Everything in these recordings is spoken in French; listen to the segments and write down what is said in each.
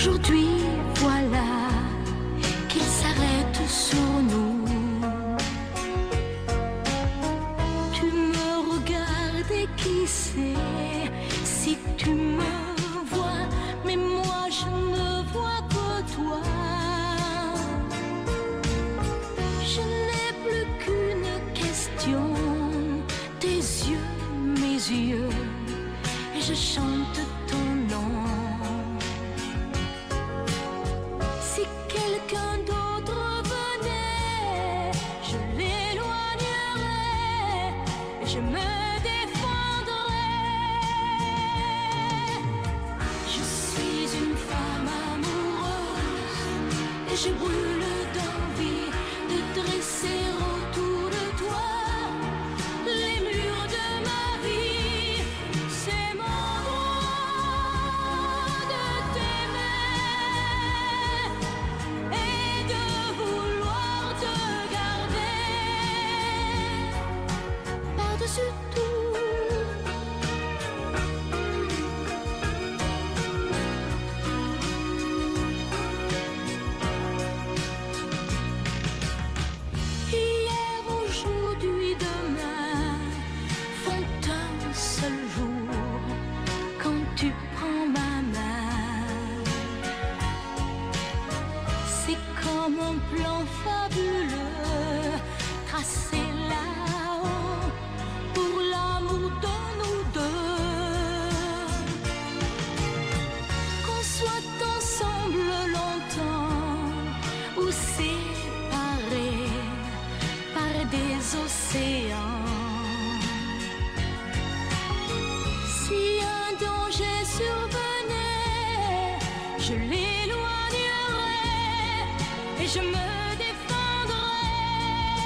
Aujourd'hui, voilà qu'il s'arrête sur nous. Tu me regardes et qui sait si tu me vois, mais moi je ne vois que toi. Je n'ai plus qu'une question, tes yeux, mes yeux, et je chante ton nom. Si quelqu'un d'autre venait, je l'éloignerais et je me défendrais. Je suis une femme amoureuse et je brûle d'envie de dresser autour de toi les murs de ma vie. C'est mon droit de t'aimer et de vouloir te garder par-dessus tout. Hier, aujourd'hui, demain font un seul jour quand tu prends ma main. C'est comme un plan fabuleux tracé là-haut pour l'amour de nous deux. Qu'on soit ensemble longtemps ou séparés par des océans. Si un danger survenait, je l'éloignerais et je me défendrais.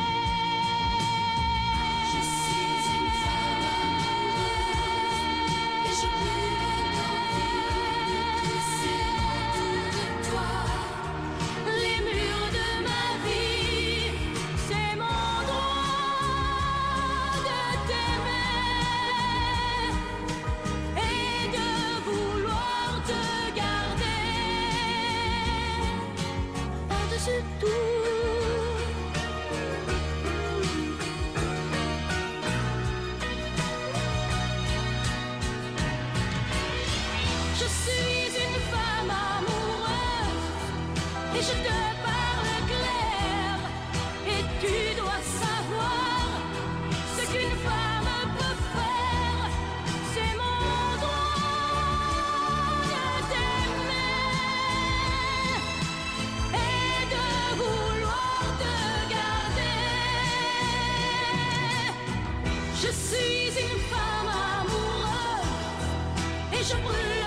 Je suis une femme amoureuse et je brûle d'envie de dresser autour de toi les murs de ma vie. C'est mon droit de t'aimer et de vouloir te garder par-dessus tout. Je suis une femme amoureuse et je te parle clair. Et tu dois savoir ce qu'une femme peut faire. C'est mon droit de t'aimer et de vouloir te garder. Je suis une femme amoureuse et je brûle